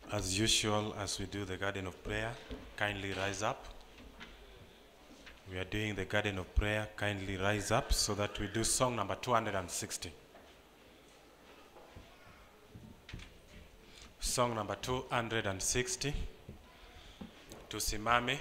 As usual, as we do the garden of prayer, kindly rise up. We are doing the garden of prayer, kindly rise up so that we do song number 260. Song number 260. Tusimame.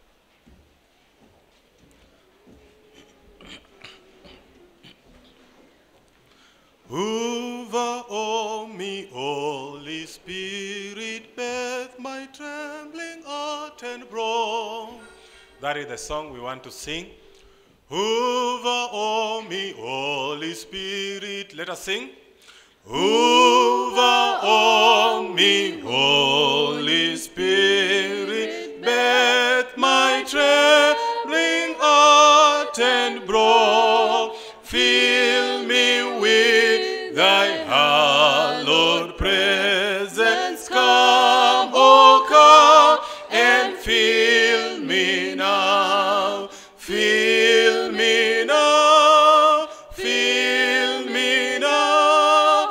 Over all me, Holy Spirit, bathe my trembling heart and brow. That is the song we want to sing. Over all me, Holy Spirit. Let us sing. Over all me, Holy Spirit, bathe my trembling heart and brow. Fill me with thy hallowed presence. Come, oh come, and fill me now. Fill me now. Fill me now.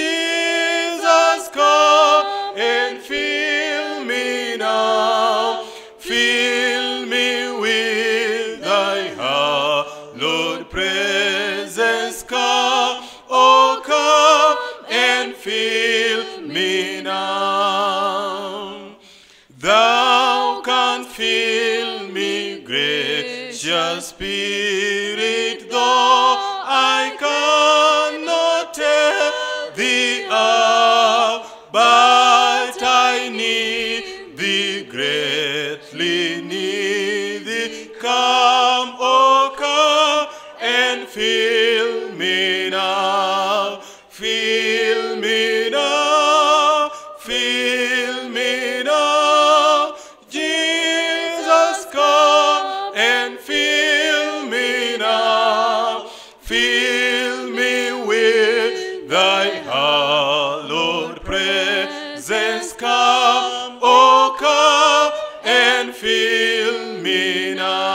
Jesus, come and fill me now. Fill me with thy hallowed presence. Come, oh come and fill me now. Thou canst fill me, gracious Spirit, though I cannot tell thee of, but I need thee, greatly need thee. Come, oh come and fill me now. Fill me now. Fill me now. Jesus, come and fill me now. Fill me with thy hallowed presence. Come, oh come and fill me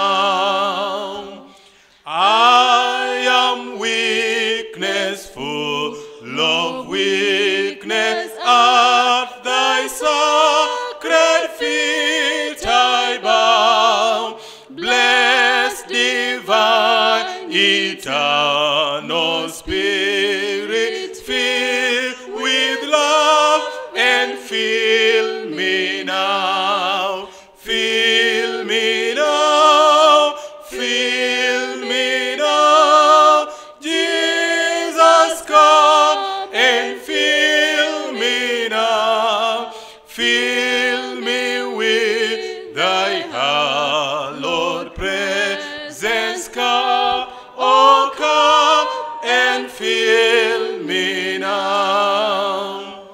now. I am weakness, full of weakness. At thy sacred feet I bow. Blessed divine, eternal Spirit, fill with love and fill me now. Fill me now. Fill me now. Jesus, come and fill me now. Fill me with thy hallowed presence. Come, oh come and fill me now.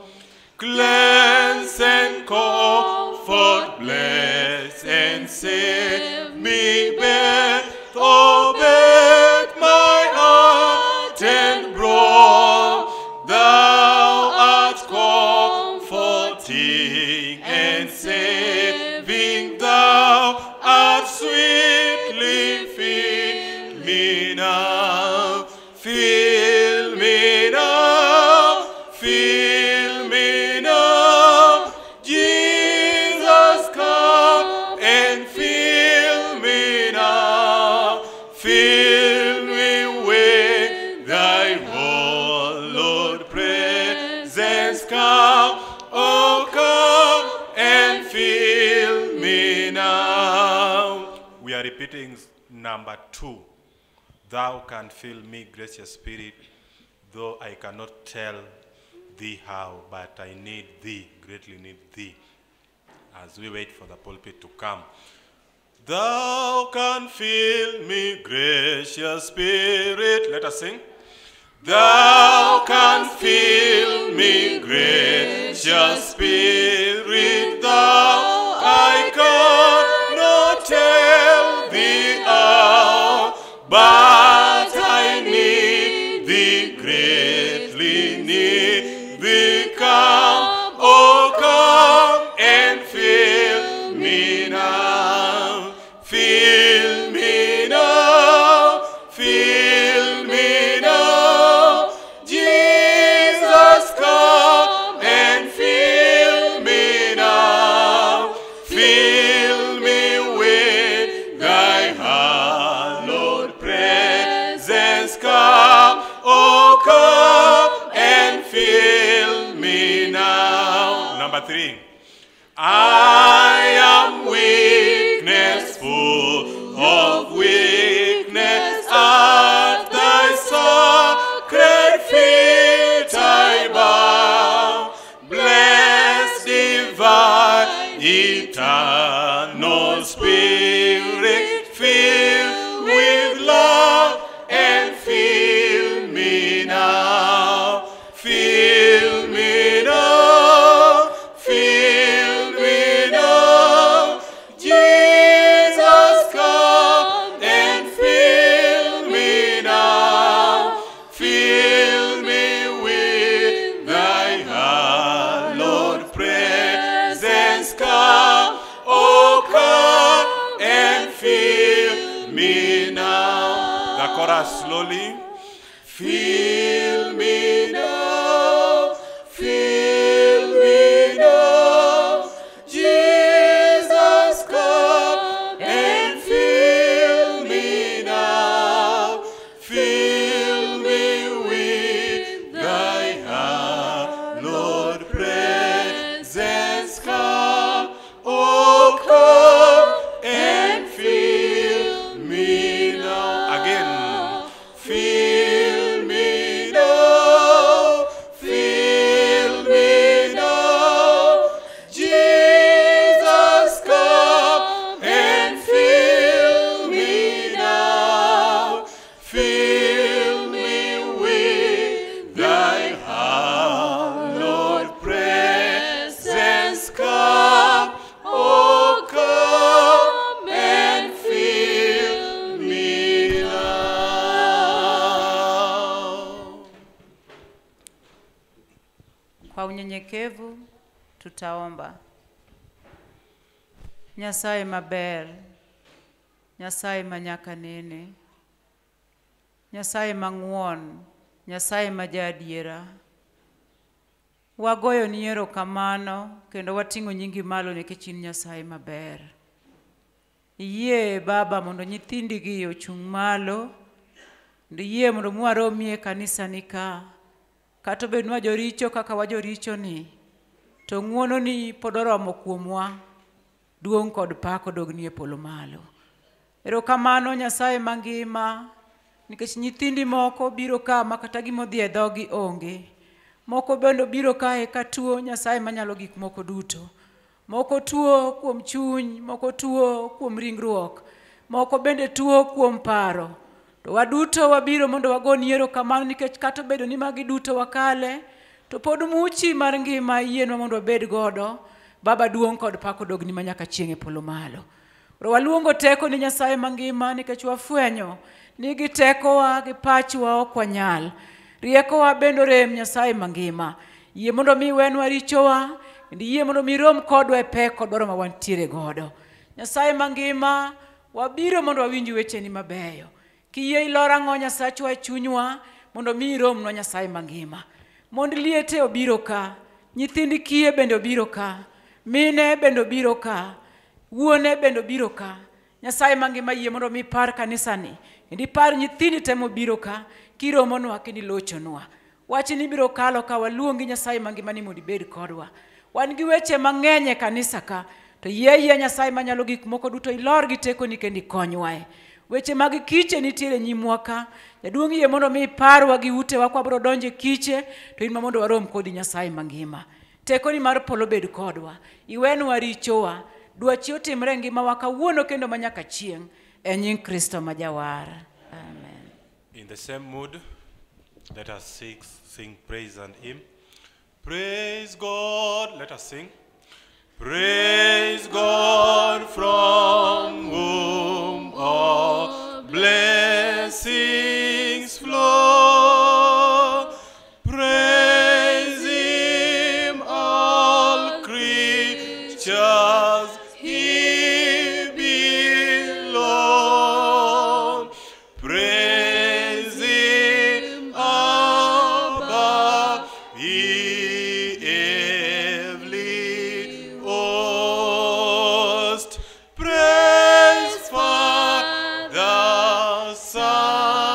Cleanse and comfort, bless and save me, bathe, oh bathe my heart and brow. Thou art comforting and saving, thou art sweetly fill me now. Fill me now. Fill me now. Jesus, come and fill me now. Fill me with thy hallowed presence. Come, oh come and fill me now. We are repeating number 2. Thou canst fill me, gracious Spirit, though I cannot tell thee how, but I need thee, greatly need thee, as we wait for the pulpit to come. Thou canst fill me, gracious Spirit. Let us sing. Thou canst fill me, gracious Spirit, thou I cannot tell thee how, but I need thee, greatly need thee. Come, oh come and fill me now. Fill me now. Fill me now. Jesus, come and fill me Number 3. I am weakness, full of weakness. At thy sacred feet I bow. Bless divine, eternal Spirit, fill with love and fill me now. Fill me now. Fill me now. Jesus, come and fill me now. Fill me with thy hallowed presence. Come, oh come and fill me now. The chorus slowly. Fill me now. Fill me now. Jesus, come and fill me now. Fill me with thy hallowed presence. Come, oh come and fill me now. Again. Fill me now. Fill me now. Jesus, come and fill me now. Fill me with thy hallowed presence. Come, oh come and fill me now. Kwa unyenyekevu tutaomba. Nyasaye maber, Nyasaye manyaka nene, Nyasaye mang'won, Nyasaye majadiera. Wagoyo ni erokamano kendo wating'o nyingi malo nikech in Nyasaye maber. Iyie Baba mondo nyithindigi ochung' malo, iyie mondo mwaromie kanisa nika. Kata bed nwa joricho kaka wajoricho ni, to ng'wono ni pod oromo kuomwa, duong' kod pak odogni e polo malo. Erokamano Nyasaye mangima, nikech nyithindi moko biro ka makata gimodhi e dhogi onge. Moko bende biro kae ka tuo, Nyasaye manyalo gik moko duto. Moko tuo kuom chuny, moko tuo kuom ringruok, moko bende tuo kuom paro. To waduto wabiro mondo wagoni erokamano nikech kata bedo ni magi duto wakale, to pod muchi mar ngima yienwa mondo wabed godo. Baba duong' kod pak odogni manyaka chieng' e polo malo. Waluongo teko ni Nyasaye mangima nikech wafwenyo ni gi tekowa gi pachwa ok wanyal. Riekowa bendo rem Nyasaye mangima. Yie mondo mi wenwa richowa, yie mondo mi rom kodwa e pek kod dwaro ma wantiere godo. Nyasaye mangima, wabiro mondo wawinj wecheni mabeyo. Kiyie ilora ng'o Nyasachwa e chunywa mondo mi romnwa Nyasaye mangima. Mond liete obiro ka, nyithindi kiye bende obiro ka, mine bende obiro ka, wuone bende obiro ka. Nyasaye mangima yie mondo mi par kanisani, indi par nyithindi temo biro ka, kiromonwa kendo ilochonwa. Wachni biro kalo ka waluongi Nyasaye mangima ni mondo ibed kodwa. Wan gi weche mang'eny e kanisa ka, to yie Nyasaye manyalo gik moko duto ilor gi tekoni kendo ikonywae. Weche mag kiche nitiere nyimwa ka. Jaduong' yie mondo mi parwa gi utewa kwa biro donje kiche, to in mondo warom kodi Nyasaye mangima. Tekoni mar polo bed kodwa. Iwenwa richowa. Dwachi otimre ngimawa kawuono kendo manyaka chieng'. E nying Kristo ma jawar. Amen. In the same mood, let us sing praise and hymn. Praise God. Let us sing. Praise God from whom all blessings flow. Praise Him, all creatures He belong. Praise Him above He heavenly host. Praise Father, Son,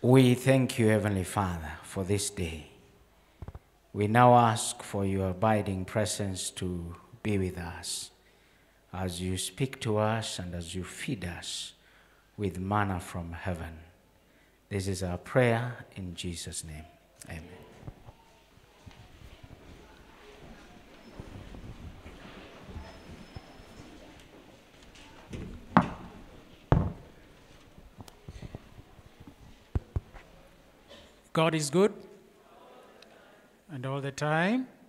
We thank you, Heavenly Father, for this day. We now ask for your abiding presence to be with us as you speak to us and as you feed us with manna from heaven. This is our prayer in Jesus' name. Amen. God is good, and all the time.